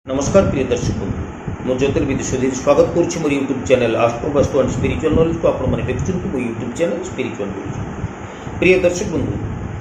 नमस्कार प्रिय दर्शक बंधु मो ज्योतिर्विद सुधीर स्वागत करुच्ची मोर YouTube channel astro Vastu and spiritual knowledge को आपण माने देखुछन मो यूट्यूब चैनल स्पिरिचुअल नॉलेज। प्रिय दर्शक बंधु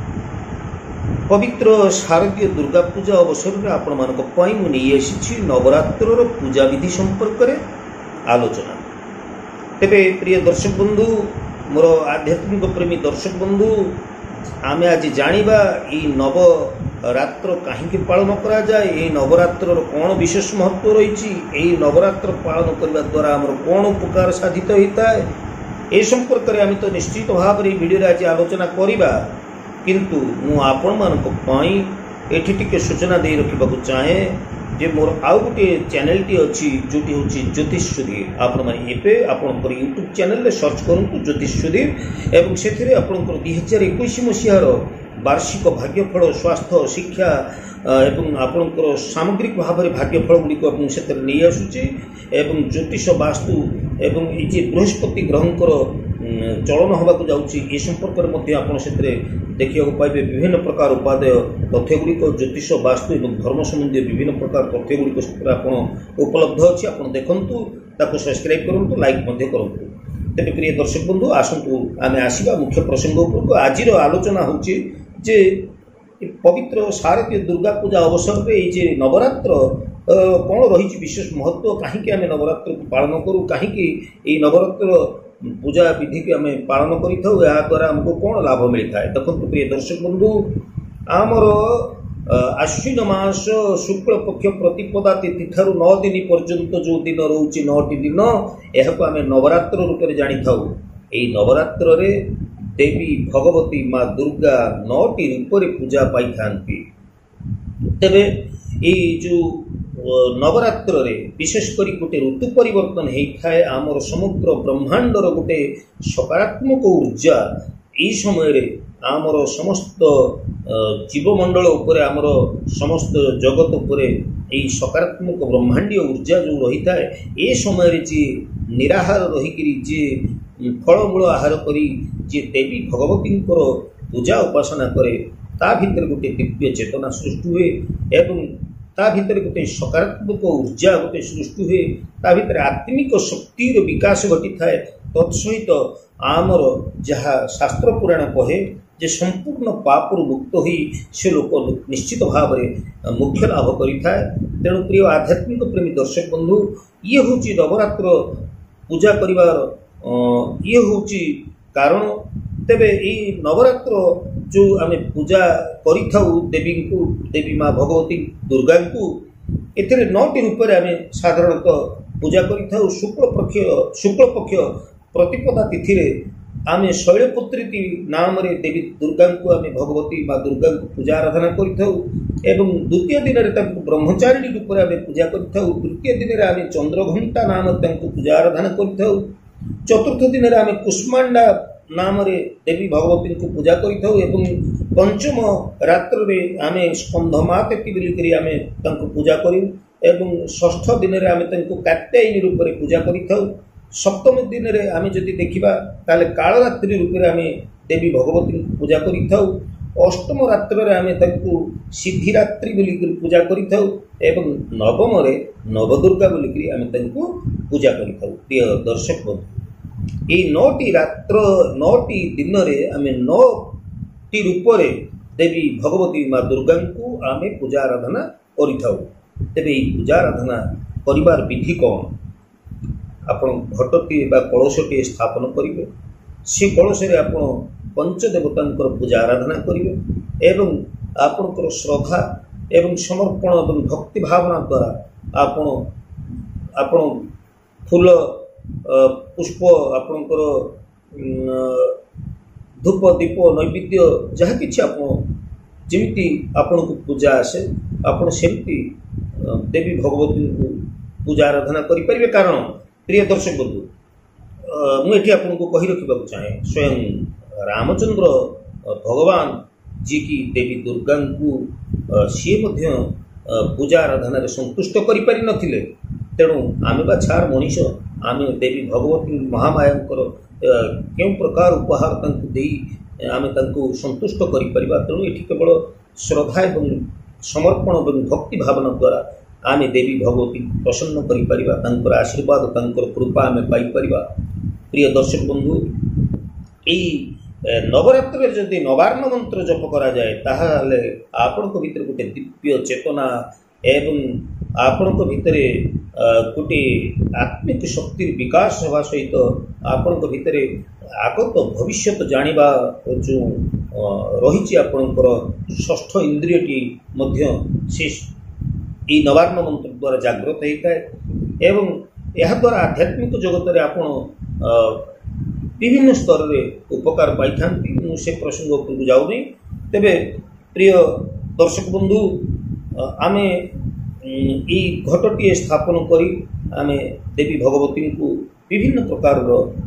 पवित्र शारदीय दुर्गा पूजा अवसर में आपण मानक पई मु नै आसीछि नवरात्र पूजा विधि संपर्क रे आलोचना। तेबे प्रिय दर्शक बंधु मोर आध्यात्मिक प्रेमी दर्शक बंधु आमे आज जानिबा ई नवरात्र कहीं पालन करा जाए, ये नवरात्र कौन विशेष महत्व रही, यही नवरात्र पालन करने द्वारा आमर कौन उपकार साधित होता है ए संपर्क में आम तो निश्चित भाव में वीडियो आज आलोचना करवा, किंतु मु आपण मानक पई एठी टिके सूचना दे रखा चाहे जे मोर आउ गोटे चैनल टी अच्छी जोटी हूँ ज्योतिष सुधीर। आपण मैंने आपंकर यूट्यूब चैनल रे सर्च करूँ ज्योतिष सुधीर एवं से 2021 मसीहार वार्षिक भाग्यफल स्वास्थ्य शिक्षा एवं आपणकर सामग्रिक भाव में भाग्यफल गुड़िक से नहीं आसूची एवं ज्योतिष वास्तु एवं ये बृहस्पति ग्रहंकर चलन होगा जाऊँगी संपर्क में देखा पाइबे विभिन्न प्रकार उपादेय तथ्य गुड़िक ज्योतिष वास्तु एवं धर्म संबंधी विभिन्न प्रकार तथ्य गुड़िक आप उपलब्ध अच्छी आप देखूँ ताको सब्सक्राइब करूँ लाइक करूँ। तेज प्रिय दर्शक बंधु आसतु आम आसवा मुख्य प्रसंग उपरको। आज आलोचना हूँ जे पवित्र शारदीय दुर्गा पूजा अवसर में ये नवरात्र कौन रही विशेष महत्व, कहीं आम नवरात्र को पालन करूँ, कहीं नवरात्र पूजा विधि की आम पालन करा आमको कौन लाभ मिलता है। देखो प्रिय दर्शक बंधु आमर आश्विन मास शुक्ल पक्ष प्रतिपदा तिथि ठारू 9 दिन पर्यंत जो दिन रोचे 9टी दिन यह आम नवरात्र रूप में जानी था। यही नवरात्र रे देवी भगवती माँ दुर्गा 9टी रूप में पूजा पाई थांती। तेबे ये जो नवरात्र रे विशेष करी गोटे ऋतु परिवर्तन होता है, आमर समग्र ब्रह्मांडर गोटे सकारात्मक ऊर्जा यही समय आमर समस्त जीवमंडल उपरे आमर समस्त जगत उपरे यही सकारात्मक ब्रह्मांडीय ऊर्जा जो रही है ये समय जी निराहार रहीकि जी फलमूल आहार करी जी देवी भगवती पूजा उपासना करे ता भीतर गोटे दिव्य चेतना सृष्टि हुए एवं ता भीतर गोटे सकारात्मक ऊर्जा गोटे सृष्टि हुए, ता भीतर आत्मिक शक्तिर विकास घटी थाए। तत्सहित आमर जहाँ शास्त्र पुराण कहे जे संपूर्ण पापरु मुक्त होई से लोक निश्चित भाव में मुख्य लाभ करिथाए। तेणु प्रिय आध्यात्मिक प्रेमी दर्शक बंधु ये हूँ नवरात्र पूजा करिवार ये हूँ कारण। तेबे ये नवरात्र जो आम पूजा करिथाउ देवी माँ भगवती दुर्गा को एथिरे 9टी रूप में आम साधारणतः पूजा करिथाउ। शुक्ल पक्ष प्रतिपदा तिथि रे आम शैलपुत्री नाम रे देवी दुर्गा को आम भगवती माँ दुर्गा को पूजा आराधना करिथाउ एवं द्वितीय दिन में ब्रह्मचारिणी रूप में आम पूजा करिथाउ। तृतीय दिन में आम चंद्रघंटा नाम पूजा आराधना करिथाउ। चतुर्थ दिन में आम कुष्मांडा नाम रे देवी भगवती को पूजा करिथाउ एवं पंचम रात्र रे आमे स्कंधमातेति बोलिकरी आमे तांको पूजा करू एवं षष्ठ दिन रे आमे तांको कात्यायनी रूप रे पूजा करिथाउ। सप्तम दिन रे आमे जदि देखिबा ताले कालरात्रि रूप रे आमे देवी भगवती को पूजा करिथाउ। अष्टम रात्र रे आमे तांको सिद्धिरात्रि बोलिकरी पूजा करिथाउ एवं नवम रे नवदुर्गा बोलिकरी आमे तांको पूजा करिथाउ। प्रिय दर्शक बंधु ये 9टी रात्र 9टी दिन रे आमे 9टी रूप रे देवी भगवती माँ दुर्गा को आमे पूजा आराधना करिथाउ। तेबे ये पूजा आराधना करिवार विधि कौन, आपण घटटी बा कलशटी स्थापन करिवे, से कलश रे आपण पंचदेवतांकर पूजा आराधना करिवे एवं आपणकर श्रद्धा एवं समर्पण एवं भक्ति भावना द्वारा आपण फूल पुष्प आपणकर धूप दीप नैवेद्य जहाँ कि जमी आपण को पूजा आसे आपण सेमती देवी भगवती को पूजा आराधना करें। कारण प्रिय दर्शक बंधु मुझे आपको कही रखा चाहे स्वयं रामचंद्र भगवान जी की देवी दुर्गा को सी पूजा आराधन संतुष्ट कर तेणु आम बा छार मनीष आम देवी भगवती महामायांकर क्यों प्रकार उपहार आम संतुष्ट कर। तेणु ये केवल श्रद्धा एवं समर्पण एवं भक्ति भावना द्वारा आमे देवी भगवती प्रसन्न करिपरिबा तांकर आशीर्वाद तांकर कृपा आमे पाई परिबा। प्रिय दर्शक बंधु एई नवरात्र जदि नवार्ण मंत्र जप करा जाए ताहाले आपनक भितर गोटे दिव्य चेतना एवं आपनक भितर गोटे आत्मिक शक्ति विकास होगा सहित आपनक भितर आगत भविष्यत जानिबा जो रही आपणकर षष्ठ इंद्रियटी मध्य से ई नवार्ण मंत्र द्वारा जागृत होता है एवं यह द्वारा आध्यात्मिक जगत में आपण विभिन्न स्तर रे उपकार पाई था से प्रसंग को जाऊनी। तेबे प्रिय दर्शक बंधु आमे ई घटटी स्थापन करी आमे देवी भगवती को विभिन्न प्रकार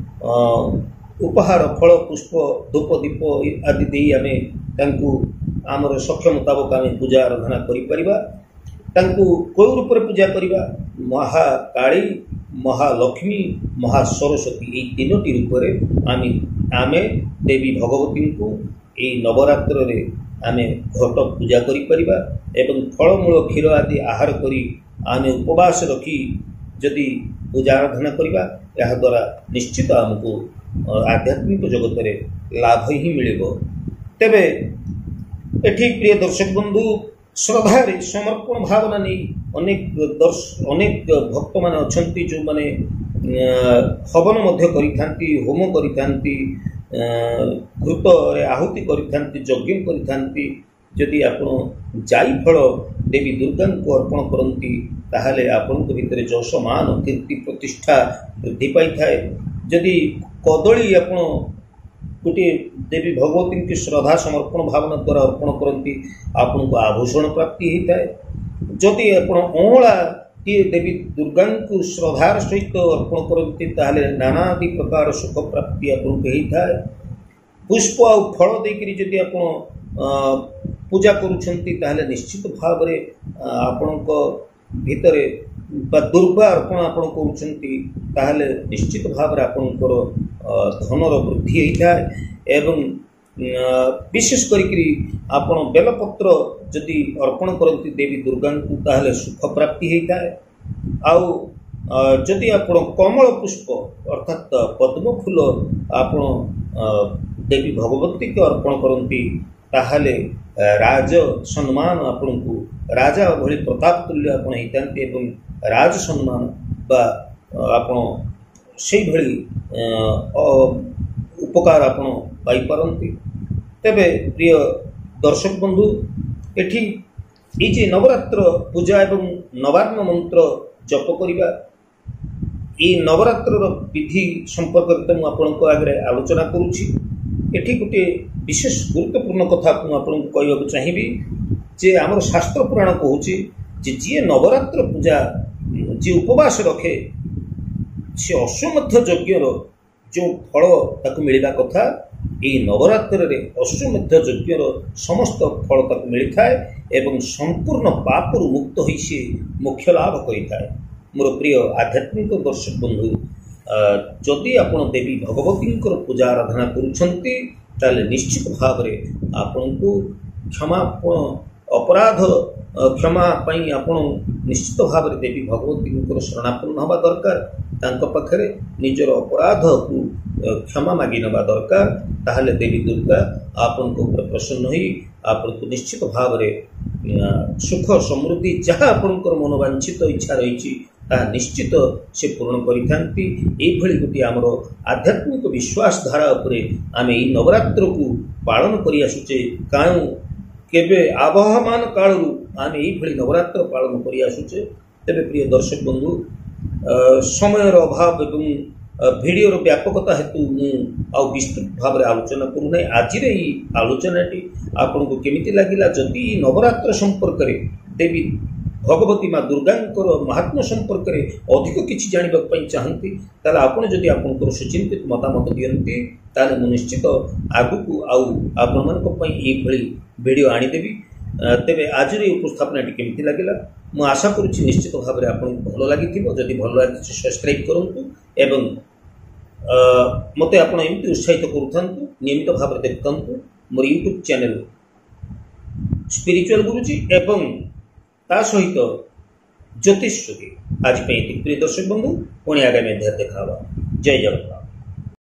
उपहार फल पुष्प धूप दीप आदि दे आमे तांकु आमर सक्षम मुताबक आमे पूजा आराधना करि परिबा। तांकु कोई रूप में पूजा करिबा महाकाली महालक्ष्मी महासरस्वती ये तीनोटी रूप में आमे देवी भगवती को ये नवरात्र रे आमे घट पूजा करि परिबा एवं फलमूल क्षीर आदि आहार करी आमे उपवास रखी जदि पूजा आराधना करिबा यह द्वारा निश्चित आमको आध्यात्मिक जगत रे लाभ ही मिलिबो। तेबे एठी प्रिय दर्शक बंधु श्रद्धा समर्पण भावना नहीं अनेक भक्त मान अच्छी जो माने हवन करी होम करी घृत आहुति करी यज्ञ करी जदि आपण जाई फल देवी दुर्गा को अर्पण करती ताहले आपण भितर जश मान कीर्ति प्रतिष्ठा वृद्धि पाई थाए। जदि कदली आपण गोटे देवी भगवती की श्रद्धा समर्पण भावना द्वारा अर्पण करती आपन को आभूषण प्राप्ति होता है। जदि आप अँला टी देवी दुर्गा को श्रद्धार सहित अर्पण करती ताहले नानादि प्रकार सुख प्राप्ति आपको होता है। पुष्प आ फल देकरी जदि आप पूजा करुछंती ताहले निश्चित भाव में आपण भितर दुर्गा अर्पण आपण करुछंती ताहले निश्चित भाव में आपणकर धनर वृद्धि होता है एवं विशेष करी आपण बेलपत्र जदि अर्पण करती देवी दुर्गा को ताहले सुख प्राप्ति होता है। आउ जदि आपण कमल पुष्प अर्थात पद्म फूल आपण देवी भगवती के अर्पण करती ताहले राज सम्मान आपण को राजा भली प्रताप तुल्य आपण होता एवं राज सम्मान बा आपण से भली उपकार आपण पाई पारंती। तेबे प्रिय दर्शक बंधु एठी ये जे नवरात्र पूजा एवं नवार्ण मंत्र जप करिबा ये नवरात्र विधि संपर्क में आपको आगे आलोचना करुच्ची। एठी गोटे विशेष गुरुत्वपूर्ण कथा आपको कहवाक चाहिए जे आमर शास्त्र पुराण कहूँ जी नवरात्र पूजा जी उपवास रखे से अश्वमेध यज्ञर जो फल ताकू मिलवा कथा ये नवरात्र रे अश्वमेध यज्ञर समस्त फल ताकू मिलता है एवं संपूर्ण पापरु मुक्त होई से मोक्ष लाभ करिथाए। मोर प्रिय आध्यात्मिक दर्शक बंधु जदि आपण देवी भगवती पूजा आराधना करुछंती ताले निश्चित भाव में आपण को क्षमा अपराध क्षमा पाई आपण निश्चित भाव में देवी भगवती शरणापन्न हवा दरकार तांको पाखरे निजर अपराध को क्षमा मागी नवा दरकार ताहले देवी दुर्गा आपण को प्रसन्न होई आपण को निश्चित भाव में सुख समृद्धि जहाँ आपणकर मनोवांछित इच्छा रही निश्चित से पूर्ण करिथांती। एभली गोटे आमर आध्यात्मिक विश्वास धारा उपरे आमे ई नवरात्र को पालन करि आसुचे काणु केबे आबहमान कालरू आमे एभली नवरात्र पालन करि आसुचे। तेबे प्रिय दर्शक बंधु समयर अभाव एवं भिडियोर व्यापकता हेतु आ विस्तृत भाव में आलोचना करूना। आज आलोचनाटी आपन को केमिति लागिला जदि नवरात्र संपर्क रे देवी भगवती माँ दुर्गा महात्मा संपर्क में अधिक किसी जानवाक चाहती ताले आपन जदि आपन सुचिंतित मतामत दियंती ताले मु निश्चित आगु आपण मानी वीडियो आनीदेवी। तेबे आज उपस्थापना केमिति लागिला मु आशा करुच्ची निश्चित भाव में आपन भल लगी जदि भल लगी सब्सक्राइब करूँ एवं मते आपण एमती उत्साहित करूँ नियमित भाव में देखता मोर यूट्यूब चैनल स्पिरिचुअल गुरुजी एवं ता सहित ज्योतिष श्रुति आज प्रिय दर्शक बंधु पुणी आगामी अध्याय देखा जय जगन्नाथ।